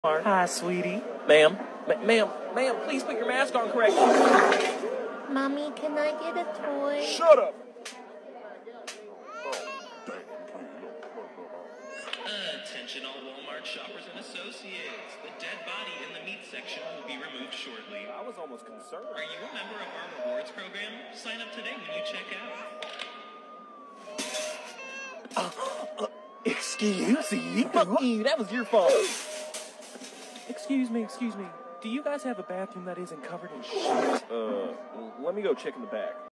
Hi, sweetie. Ma'am, please put your mask on correctly. Mommy, can I get a toy? Shut up! Attention all Walmart shoppers and associates. The dead body in the meat section will be removed shortly. I was almost concerned. Are you a member of our rewards program? Sign up today when you check out. Excuse me? Fuck you, that was your fault. Excuse me. Do you guys have a bathroom that isn't covered in shit? Let me go check in the back.